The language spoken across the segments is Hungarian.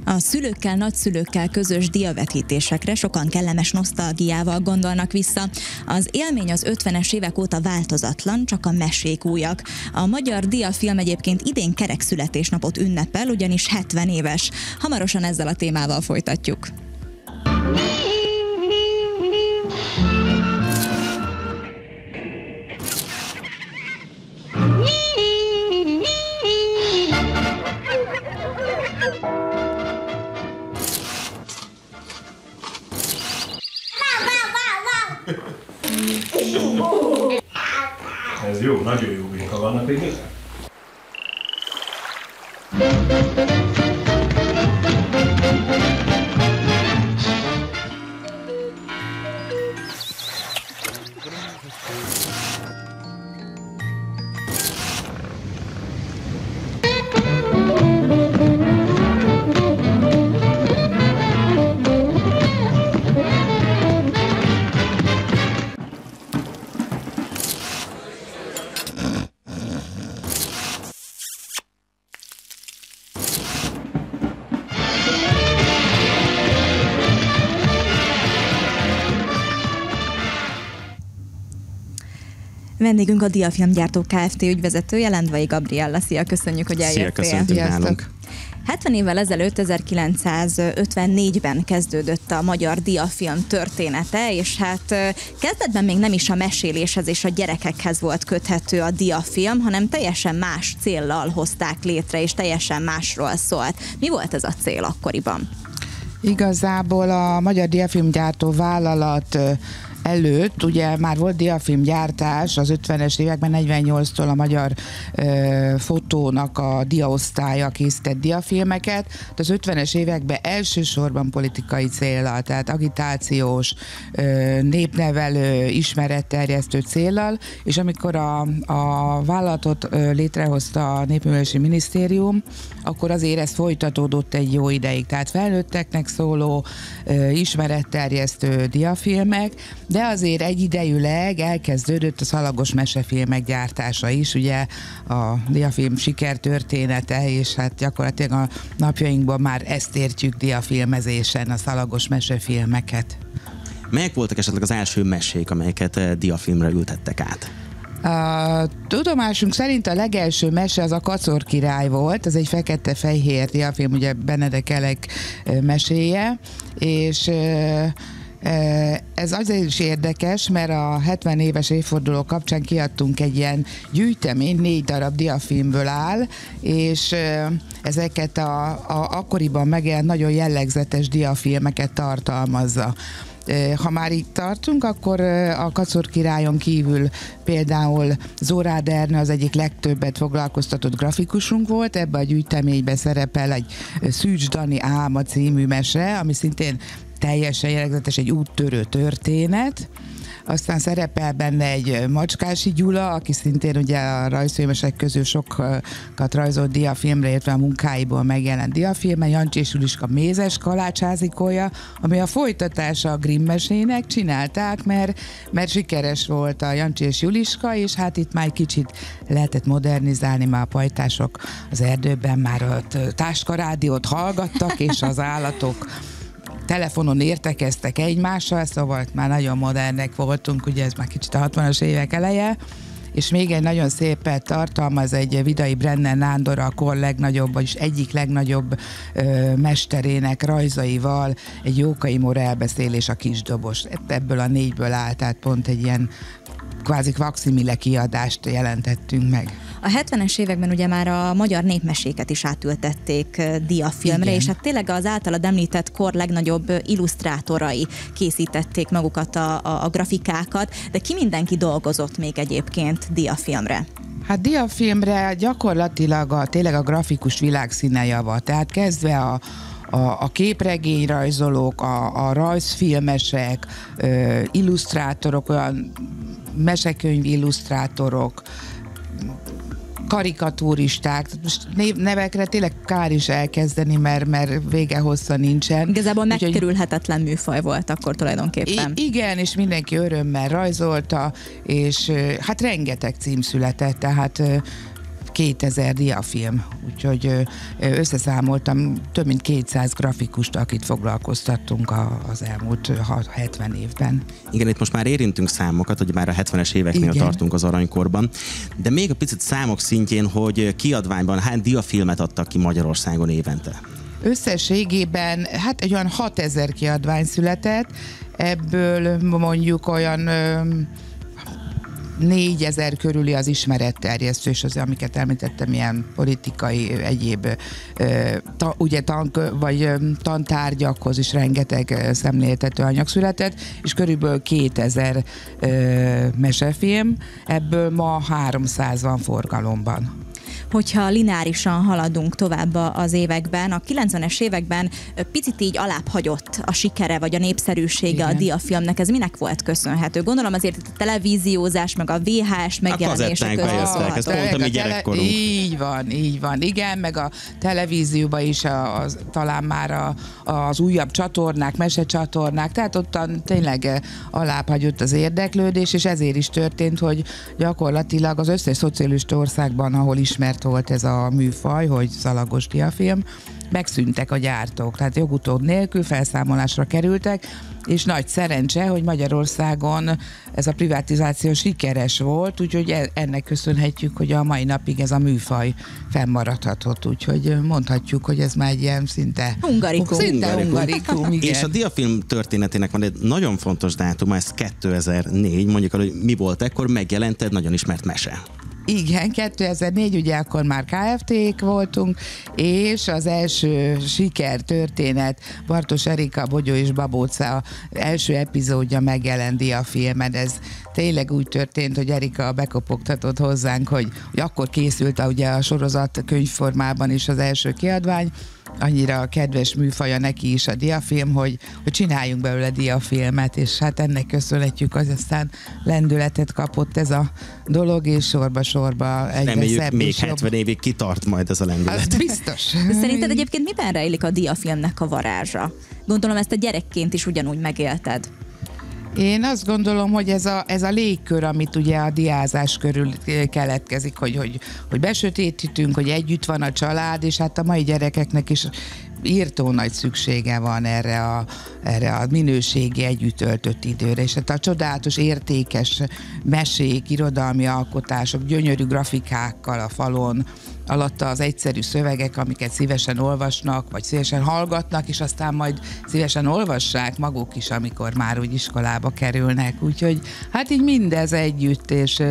A szülőkkel, nagyszülőkkel közös diavetítésekre sokan kellemes nosztalgiával gondolnak vissza. Az élmény az 50-es évek óta változatlan, csak a mesék újak. A magyar diafilm egyébként idén kerek születésnapot ünnepel, ugyanis 70 éves. Hamarosan ezzel a témával folytatjuk. Ez jó, nagyon jó munka, vannak még mit? Vendégünk a Diafilmgyártó Kft. Ügyvezetője, Lendvai Gabriella. Szia, köszönjük, hogy eljöttél. Szia, köszöntünk nálunk. 70 évvel ezelőtt, 1954-ben kezdődött a magyar diafilm története, és hát kezdetben még nem is a meséléshez és a gyerekekhez volt köthető a diafilm, hanem teljesen más céllal hozták létre, és teljesen másról szólt. Mi volt ez a cél akkoriban? Igazából a Magyar Diafilmgyártó Vállalat előtt ugye már volt diafilmgyártás az 50-es években, 48-tól a Magyar Fotónak a diaosztálya készített diafilmeket. Az 50-es években elsősorban politikai céllal, tehát agitációs, népnevelő, ismeretterjesztő céllal, és amikor a vállalatot létrehozta a Népművelési Minisztérium, akkor azért ez folytatódott egy jó ideig. Tehát felnőtteknek szóló, ismeretterjesztő diafilmek, de azért egyidejűleg elkezdődött a szalagos mesefilmek gyártása is, ugye a diafilm sikertörténete, és hát gyakorlatilag a napjainkban már ezt értjük diafilmezésen, a szalagos mesefilmeket. Melyek voltak esetleg az első mesék, amelyeket diafilmre ültettek át? A tudomásunk szerint a legelső mese az a Kacor király volt, ez egy fekete-fehér diafilm, ugye Benedek Elek meséje, és ez azért is érdekes, mert a 70 éves évforduló kapcsán kiadtunk egy ilyen gyűjtemény, 4 darab diafilmből áll, és ezeket akkoriban megjelent nagyon jellegzetes diafilmeket tartalmazza. Ha már itt tartunk, akkor a Kacor királyon kívül például Zorád Ernő az egyik legtöbbet foglalkoztatott grafikusunk volt, ebbe a gyűjteménybe szerepel egy Szűcs Dani álma című mese, ami szintén teljesen jellegzetes, egy úttörő történet. Aztán szerepel benne egy Macskási Gyula, aki szintén ugye a rajzfilmesek közül sokat rajzolt diafilmre, illetve a munkáiból megjelent diafilme, Jancsi és Juliska mézes kalácsházikója, ami a folytatása a Grimm mesének, csinálták, mert sikeres volt a Jancsi és Juliska, és hát itt már egy kicsit lehetett modernizálni, már a pajtások az erdőben már ott táskarádiót hallgattak, és az állatok telefonon értekeztek egymással, szóval már nagyon modernek voltunk, ugye ez már kicsit a 60-as évek eleje, és még egy nagyon szépet tartalmaz egy Vidai Brenner Nándor, a kor legnagyobb, vagyis egyik legnagyobb mesterének rajzaival, egy Jókai Móra elbeszélés, a Kisdobos. Ebből a 4-ből áll, tehát pont egy ilyen kvázi faksimile kiadást jelentettünk meg. A 70-es években ugye már a magyar népmeséket is átültették diafilmre, igen. És hát tényleg az általad említett kor legnagyobb illusztrátorai készítették magukat a grafikákat, de ki mindenki dolgozott még egyébként diafilmre? Hát diafilmre gyakorlatilag tényleg a grafikus világ színejava, tehát kezdve a képregényrajzolók, a rajzfilmesek, illusztrátorok, olyan mesekönyv illusztrátorok, karikatúristák, most nevekre tényleg kár is elkezdeni, mert vége hossza nincsen. Igazából megkerülhetetlen műfaj volt akkor tulajdonképpen. Igen, és mindenki örömmel rajzolta, és hát rengeteg cím született, tehát 2000 diafilm, úgyhogy összeszámoltam több mint 200 grafikust, akit foglalkoztattunk az elmúlt 70 évben. Igen, itt most már érintünk számokat, hogy már a 70-es éveknél tartunk az aranykorban, de még a picit számok szintjén, hogy kiadványban hány diafilmet adtak ki Magyarországon évente? Összességében hát egy olyan 6000 kiadvány született, ebből mondjuk olyan 4000 körüli az ismeretterjesztő, és az, amiket említettem, ilyen politikai, egyéb ugye vagy tantárgyakhoz is rengeteg szemléltető anyag született, és körülbelül 2000 mesefilm, ebből ma 300 van forgalomban. Hogyha lineárisan haladunk tovább az években, a 90-es években picit így alább hagyott a sikere, vagy a népszerűsége a diafilmnek. Ez minek volt köszönhető? Gondolom azért a televíziózás, meg a VHS megjelenése között. Ez pont a mi gyerekkorunk. Így van. Igen, meg a televízióban is talán már az újabb csatornák, mesecsatornák, tehát ottan tényleg alább hagyott az érdeklődés, és ezért is történt, hogy gyakorlatilag az összes szocialista országban, ahol ismert volt ez a műfaj, hogy szalagos diafilm, megszűntek a gyártók, tehát jogutód nélkül felszámolásra kerültek, és nagy szerencse, hogy Magyarországon ez a privatizáció sikeres volt, úgyhogy ennek köszönhetjük, hogy a mai napig ez a műfaj fennmaradhatott, úgyhogy mondhatjuk, hogy ez már egy ilyen szinte hungarikum. Igen. És a diafilm történetének van egy nagyon fontos dátum, ez 2004, mondjuk, hogy mi volt ekkor, megjelent egy nagyon ismert mese. Igen, 2004, ugye akkor már KFT-k voltunk, és az első sikertörténet Bartos Erika, Bogyó és Babóca első epizódja megjelent diafilmen. Ez tényleg úgy történt, hogy Erika bekopogtatott hozzánk, hogy akkor készült ugye a sorozat könyvformában is az első kiadvány, annyira kedves műfaja neki is a diafilm, hogy csináljunk belőle diafilmet, és hát ennek köszönhetjük, hogy aztán lendületet kapott ez a dolog, és sorba egyre reméljük, szebb még és 70 évig kitart majd ez a lendület. Az biztos. Szerinted egyébként miben rejlik a diafilmnek a varázsa? Gondolom ezt a gyerekként is ugyanúgy megélted. Én azt gondolom, hogy ez a légkör, amit ugye a diázás körül keletkezik, hogy besötétítünk, hogy együtt van a család, és hát a mai gyerekeknek is írtó nagy szüksége van erre a minőségi együtt töltött időre, és hát a csodálatos, értékes mesék, irodalmi alkotások, gyönyörű grafikákkal a falon, alatta az egyszerű szövegek, amiket szívesen olvasnak, vagy szívesen hallgatnak, és aztán majd szívesen olvassák maguk is, amikor már úgy iskolába kerülnek. Úgyhogy hát így mindez együtt, és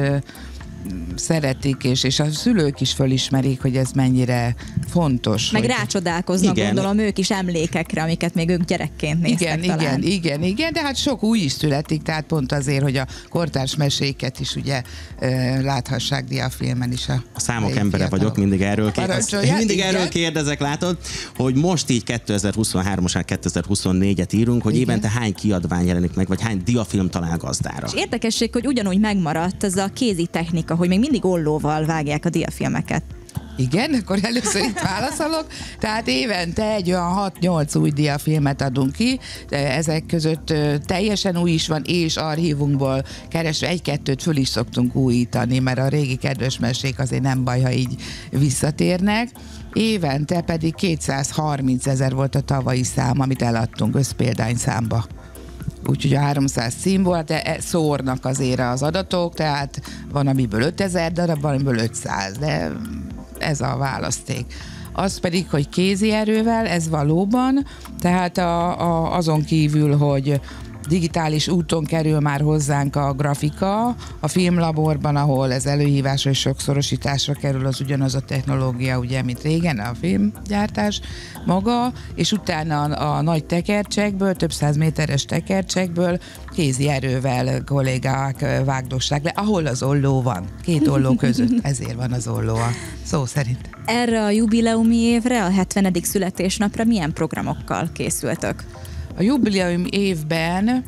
szeretik, és a szülők is fölismerik, hogy ez mennyire fontos. Meg rácsodálkoznak, gondolom, ők is emlékekre, amiket még ők gyerekként néztek talán. Igen, de hát sok új is születik, tehát pont azért, hogy a kortárs meséket is ugye láthassák diafilmen is. A számok embere vagyok, mindig erről kérdezek, látod, hogy most így 2023-as, 2024-et írunk, hogy évente hány kiadvány jelenik meg, vagy hány diafilm talál gazdára. És érdekesség, hogy ugyanúgy megmaradt ez a kézi technika, hogy még mindig ollóval vágják a diafilmeket. Igen, akkor először itt válaszolok. Tehát évente egy olyan 6-8 új diafilmet adunk ki, ezek között teljesen új is van, és archívunkból keresve egy-kettőt föl is szoktunk újítani, mert a régi kedves mesék azért nem baj, ha így visszatérnek. Évente pedig 230 000 volt a tavalyi szám, amit eladtunk összpéldányszámba. Úgyhogy a 300 cím volt, de szórnak azért az adatok, tehát van amiből 5000 darab, van amiből 500, de ez a választék. Az pedig, hogy kézi erővel, ez valóban, tehát azon kívül, hogy digitális úton kerül már hozzánk a grafika, a filmlaborban, ahol ez előhívásra és sokszorosításra kerül, az ugyanaz a technológia, ugye, mint régen, a filmgyártás maga, és utána a nagy tekercsekből, több 100 méteres tekercsekből kézi erővel kollégák vágdossák le, ahol az olló van, 2 olló között, ezért van az olló szó szerint. Erre a jubileumi évre, a 70. születésnapra milyen programokkal készültök? A jubileum évben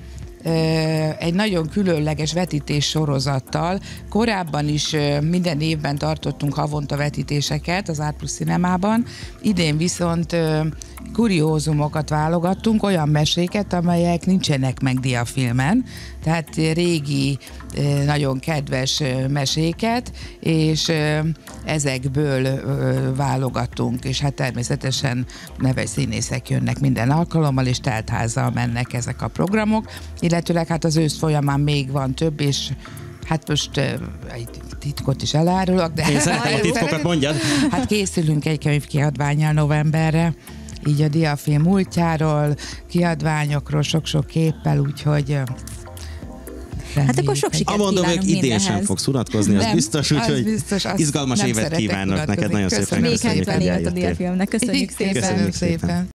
egy nagyon különleges vetítés sorozattal. Korábban is minden évben tartottunk havonta vetítéseket az Art Plus Cinemában, idén viszont kuriózumokat válogattunk, olyan meséket, amelyek nincsenek meg diafilmen, tehát régi, nagyon kedves meséket, és ezekből válogatunk, és hát természetesen neves színészek jönnek minden alkalommal, és teltházzal mennek ezek a programok, illetőleg hát az ősz folyamán még van több, és hát most egy titkot is elárulok, de... Én szeretem a titkokat, mondjad! Hát készülünk egy könyvkiadvánnyal novemberre, így a diafilm múltjáról, kiadványokról, sok-sok képpel, úgyhogy... Hát akkor sok sikert kívánunk mindenhez. Idén sem fogsz unatkozni, az biztos, úgyhogy izgalmas évet kívánok neked, nagyon szépen Még 70 évet a diafilmnek. diafilmnek, köszönjük szépen. Köszönjük szépen.